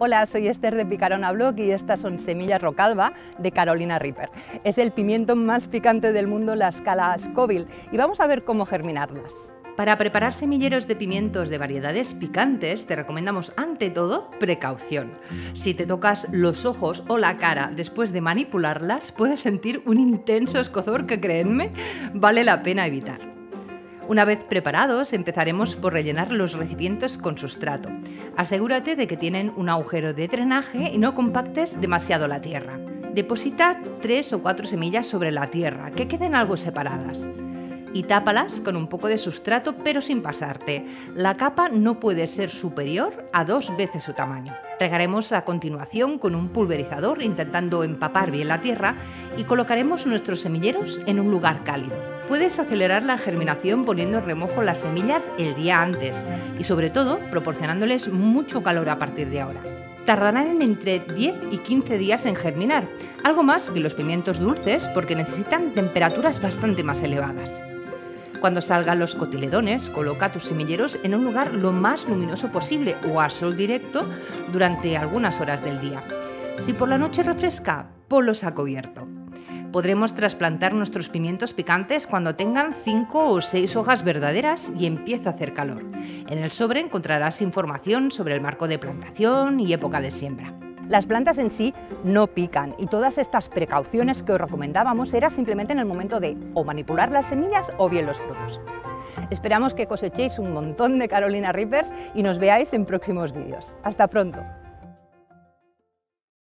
Hola, soy Esther de Picarona Blog y estas son semillas Rocalba de Carolina Reaper. Es el pimiento más picante del mundo, la escala Scoville, y vamos a ver cómo germinarlas. Para preparar semilleros de pimientos de variedades picantes, te recomendamos ante todo precaución. Si te tocas los ojos o la cara después de manipularlas, puedes sentir un intenso escozor que, créanme, vale la pena evitar. Una vez preparados, empezaremos por rellenar los recipientes con sustrato. Asegúrate de que tienen un agujero de drenaje y no compactes demasiado la tierra. Deposita 3 o 4 semillas sobre la tierra, que queden algo separadas. Y tápalas con un poco de sustrato, pero sin pasarte. La capa no puede ser superior a 2 veces su tamaño. Regaremos a continuación con un pulverizador intentando empapar bien la tierra y colocaremos nuestros semilleros en un lugar cálido. Puedes acelerar la germinación poniendo en remojo las semillas el día antes y sobre todo proporcionándoles mucho calor a partir de ahora. Tardarán entre 10 y 15 días en germinar, algo más que los pimientos dulces porque necesitan temperaturas bastante más elevadas. Cuando salgan los cotiledones, coloca tus semilleros en un lugar lo más luminoso posible o a sol directo durante algunas horas del día. Si por la noche refresca, ponlos a cubierto. Podremos trasplantar nuestros pimientos picantes cuando tengan 5 o 6 hojas verdaderas y empiece a hacer calor. En el sobre encontrarás información sobre el marco de plantación y época de siembra. Las plantas en sí no pican y todas estas precauciones que os recomendábamos era simplemente en el momento de o manipular las semillas o bien los frutos. Esperamos que cosechéis un montón de Carolina Reapers y nos veáis en próximos vídeos. ¡Hasta pronto!